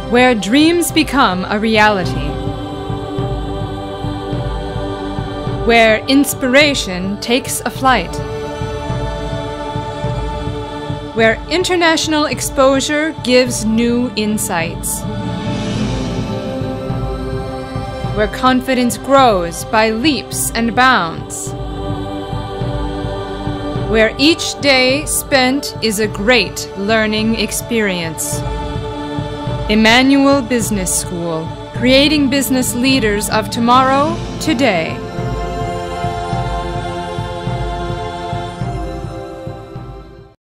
where dreams become a reality, where inspiration takes a flight, where international exposure gives new insights, where confidence grows by leaps and bounds, where each day spent is a great learning experience. Emmanuel Business School, creating business leaders of tomorrow, today.